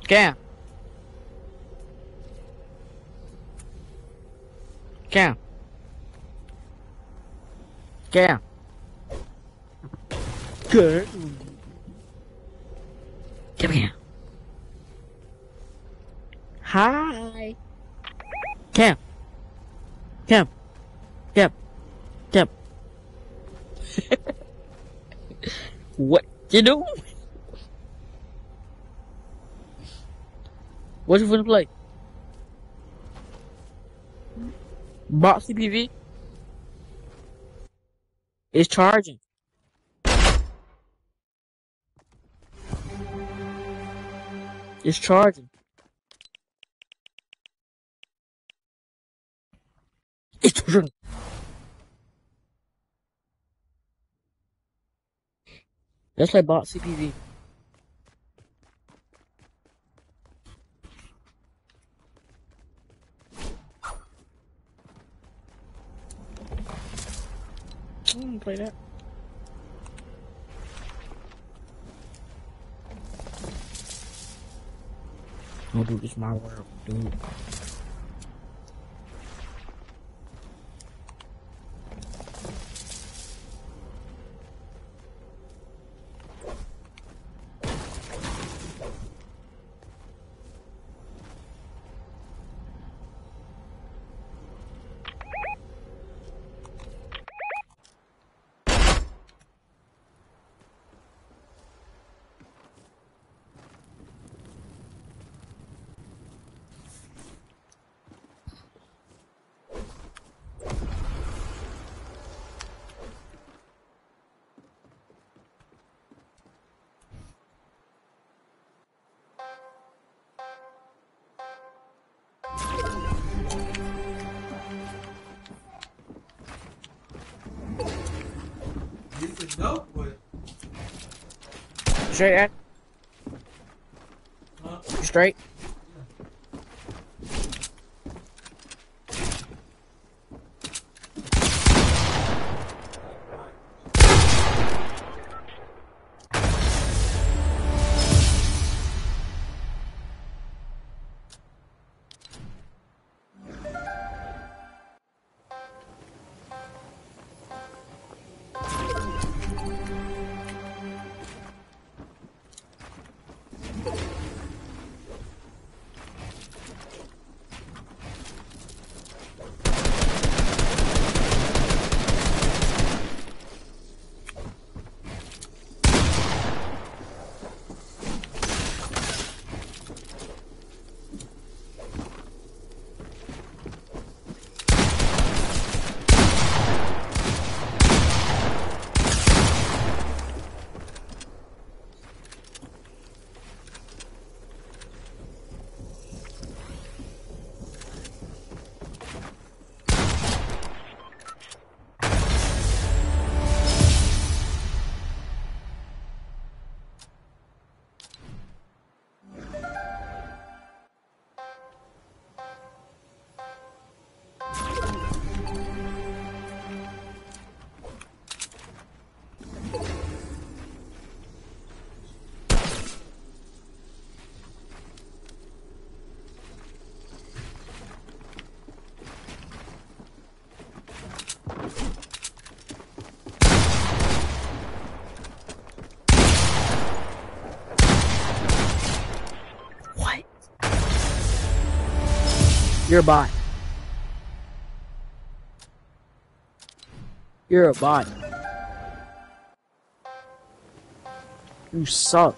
Cam. Cam. Cam. Good. Come here. Hi. Cam. Cam. Cam. Cam. What you do? What you finna play? Box CPV? It's charging. It's charging. It's charging. Let's play box CPV. Play that. Oh, dude, this is my world, dude. Straight, Ed? Straight? What? You're a bot. You're a bot. You suck.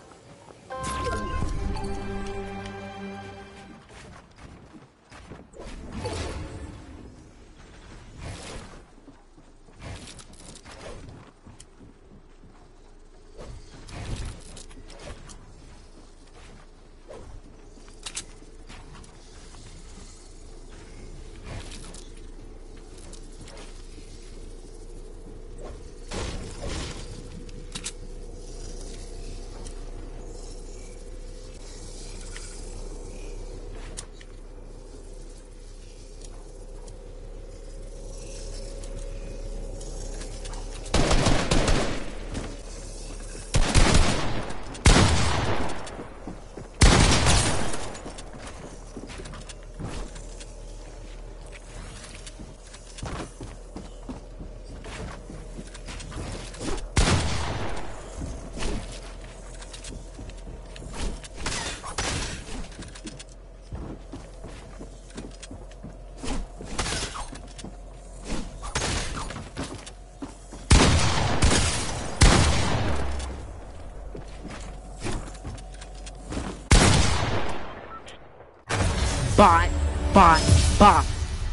Bye. Bye. Bye.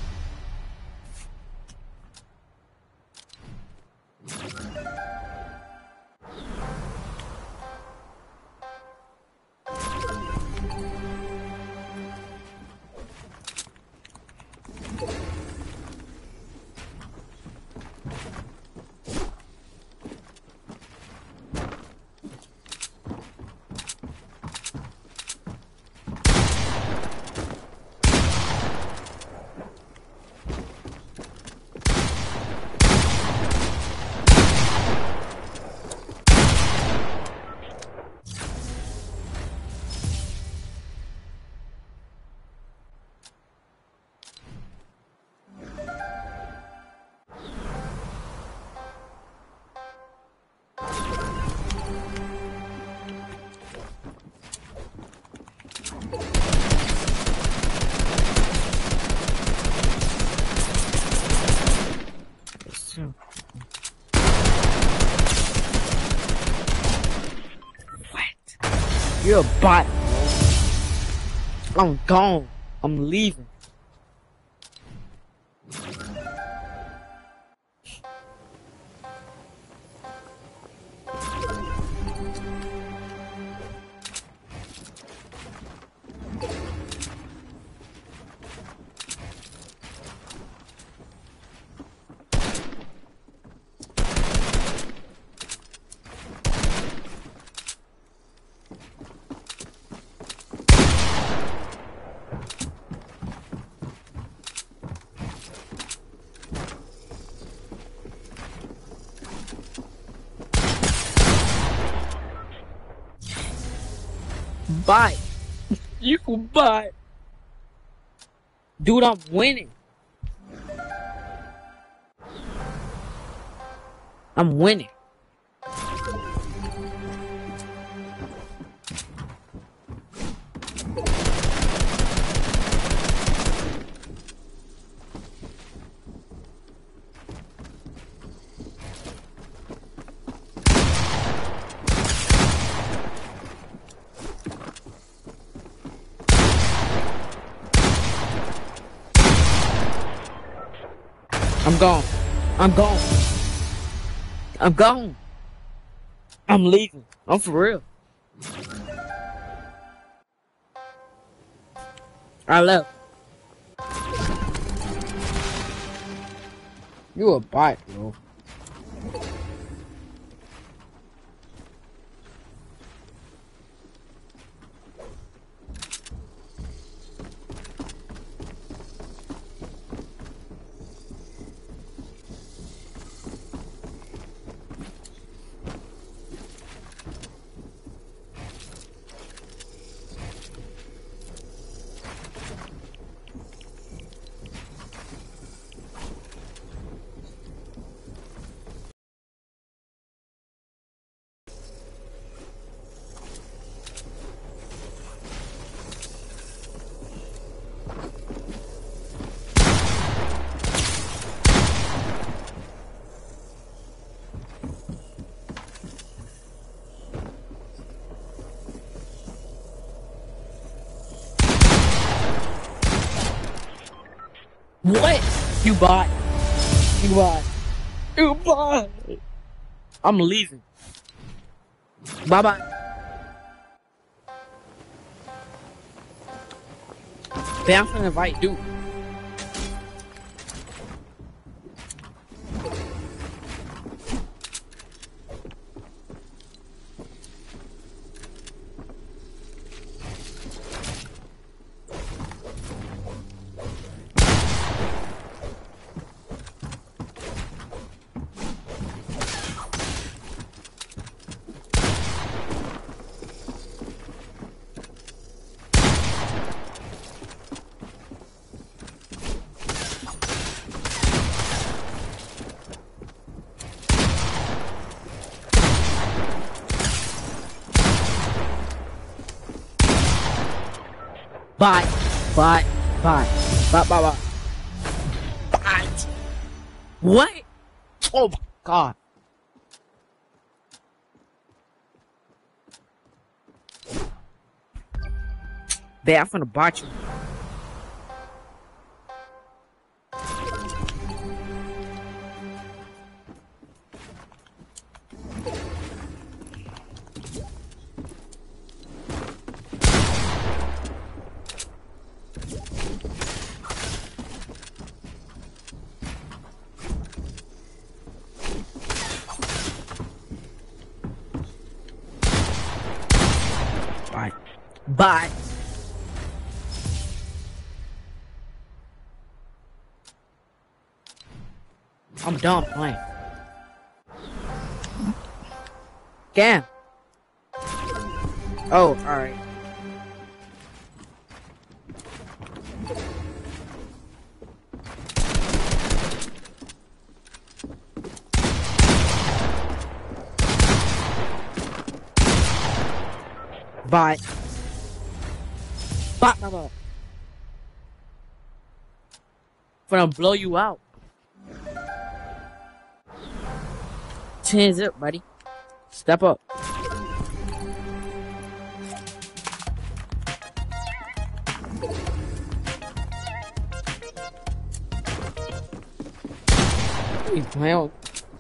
What? You're a bot. I'm gone. I'm leaving. Bye. You can buy. Dude, I'm winning. I'm winning. I'm gone. I'm gone. I'm gone. I'm leaving. I'm for real. I left. You a bot, bro. What? You bot. You bot. You bot. I'm leaving. Bye bye. I'm finna invite dude. Bye. Bye. Bye. Bye. Bye. Bye. Bye. What? Oh my god. I'm finna bot you. Bye. I'm done playing. Damn. Oh, alright. Bye. Bye. Bye. Bye. Gonna blow you out. 10 zip, buddy. Step up. Well,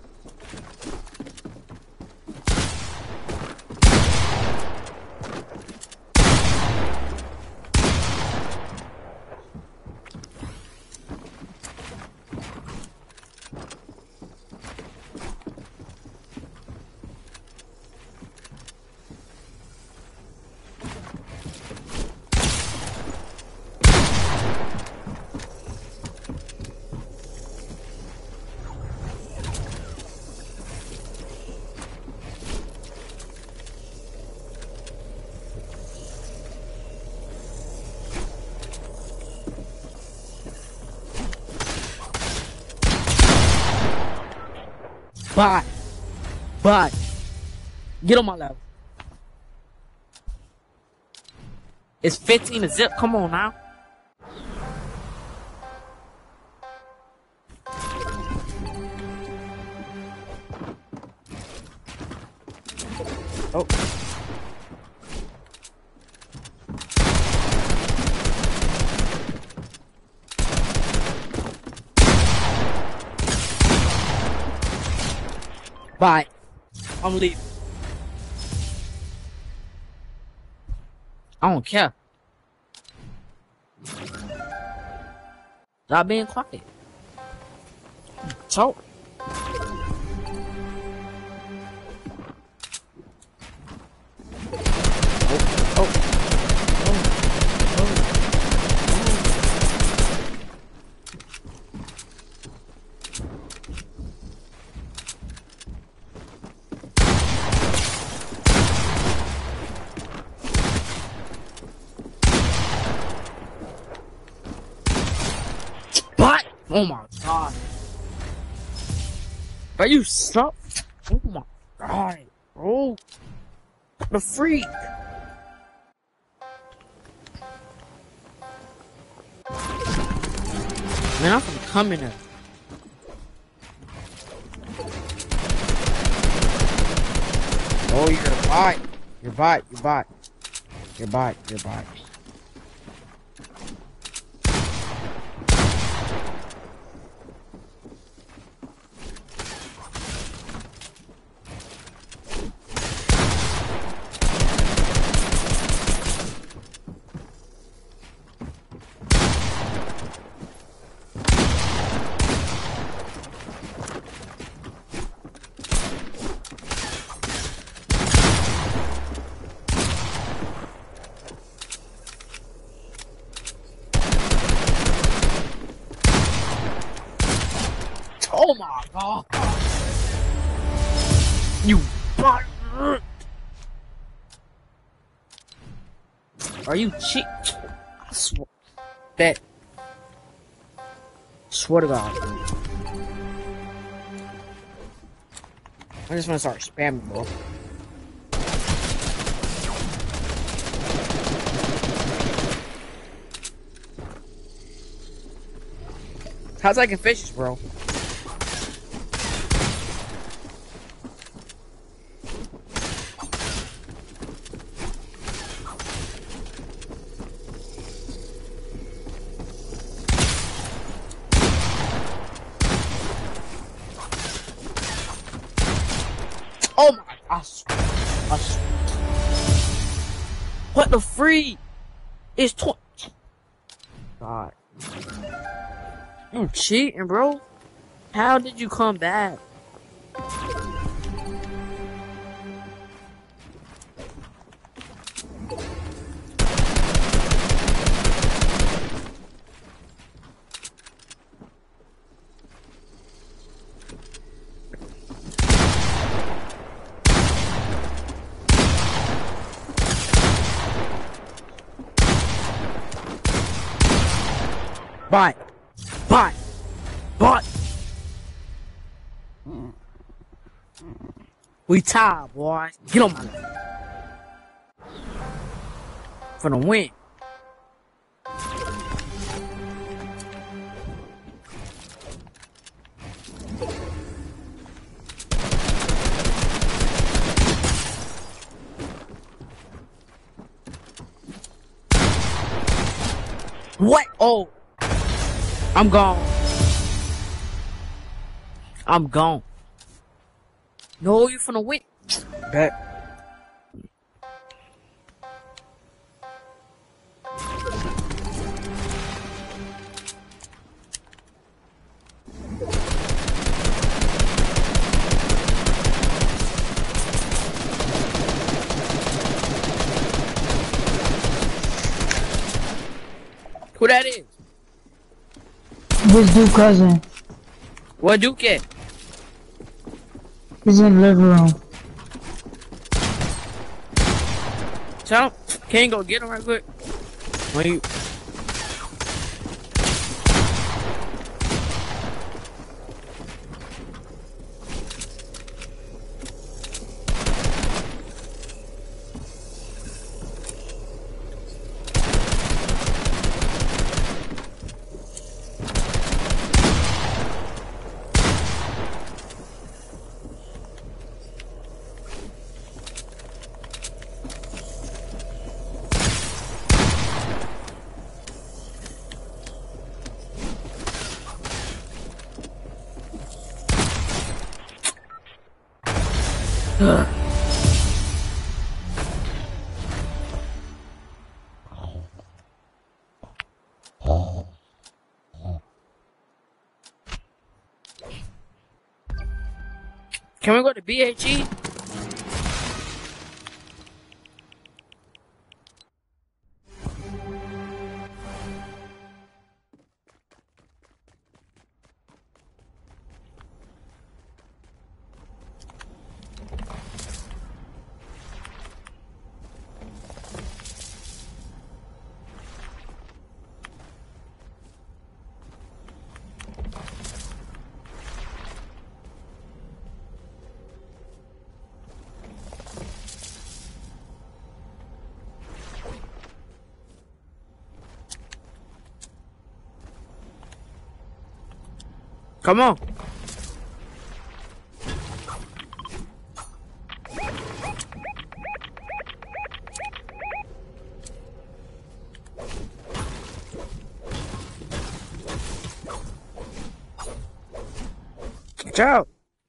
bye. Bye. Get on my level. It's 15 a zip. Come on now. Oh. Bye. I'm leaving. I don't care. Stop being quiet. Talk. But oh my god. Are you stop? Oh my god, bro. The freak. Man, I'm coming in. Oh, you're a bot. You're bot. You're bot. You're bot. You're bot. Oh my god! You bot! Are you cheat? I swear. Bet. Swear to God. I just want to start spamming, bro. How's I can fish this, bro? Oh my! I swear. What the free? It's God. You cheating, bro? How did you come back? Bye. Bye. Bye. We tied, boy. Get on my leg. For the win. What? Oh. I'm gone. I'm gone. No, you finna win. Bet. Who that is? His Duke cousin. What Duke at? He's in the living room. Tell him. Can you go get him right quick? When you... Can we go to BHE? Come on. Watch out.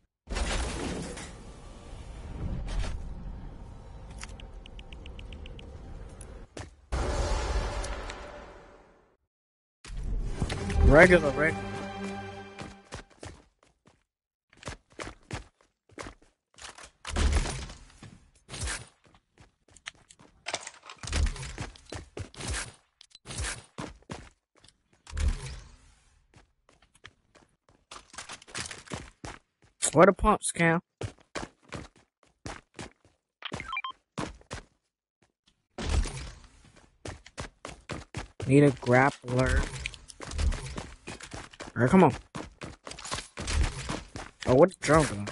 Regular. Where the pumps, Cam? Need a grappler. Alright, come on. Oh, what the drone doing?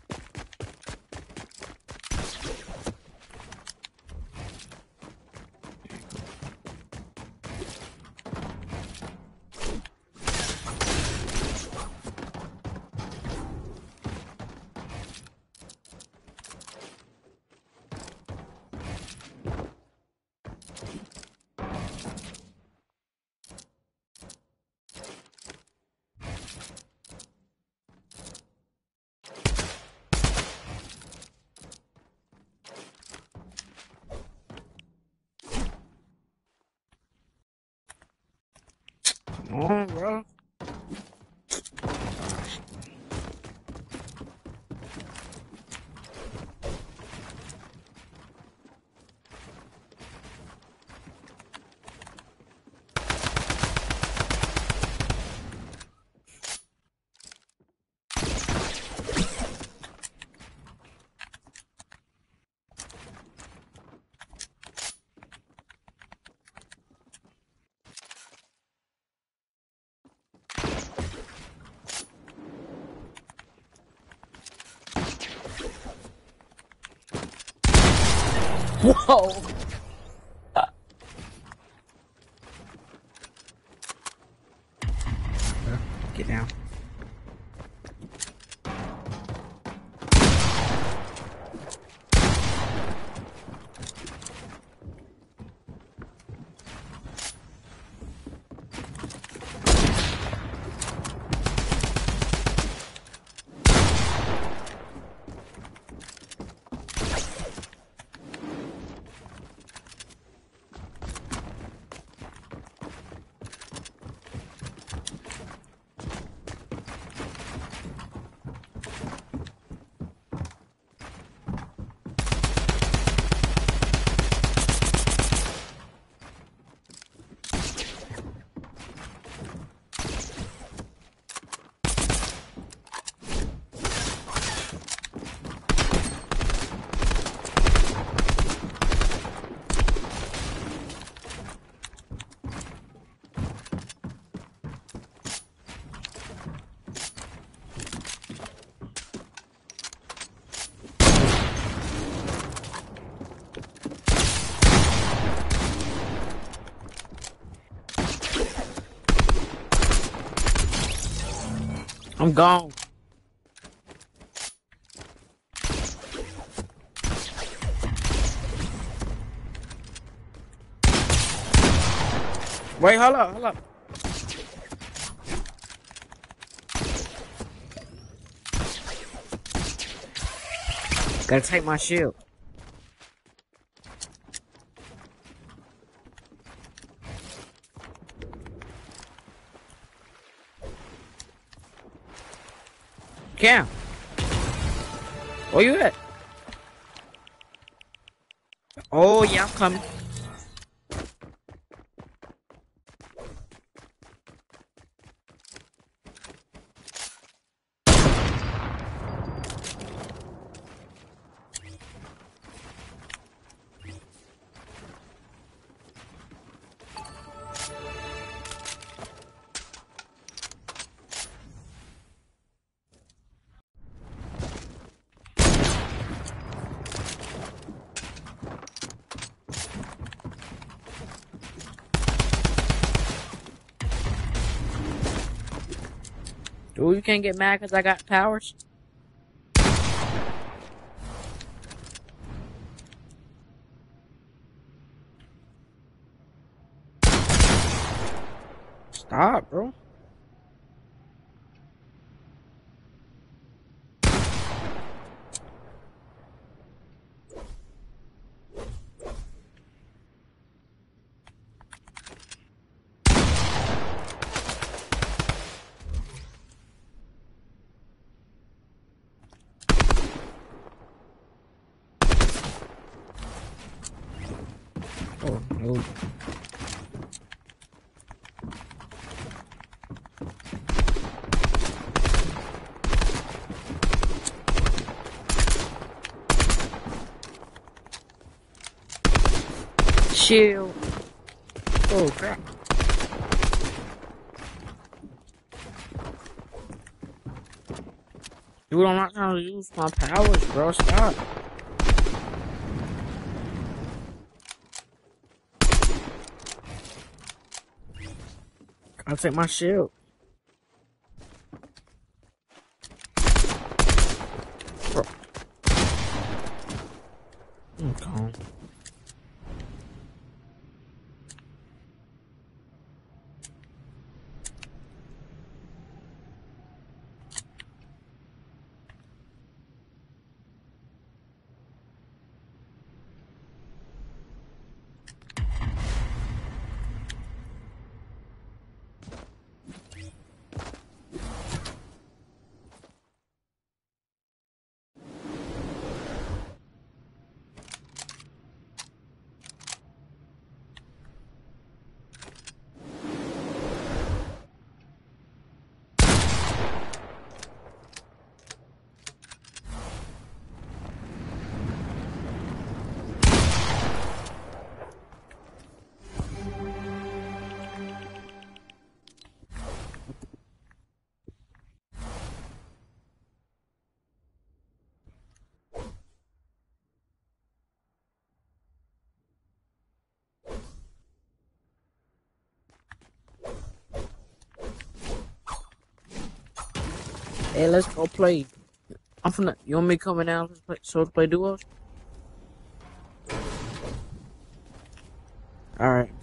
Come on, bro. Whoa! Get down. I'm gone. Wait, hold up, hold up. Gotta take my shield. Cam, where you at? Oh yeah, I'm coming. Dude, you can't get mad because I got powers. Stop, bro. Oh, no. Shield. Oh, crap. Dude, I'm not trying to use my powers, bro. Stop. I'll take my shield. Bro. I'm gone. Hey, let's go play. I'm finna. You want me coming out so to play duos? All right.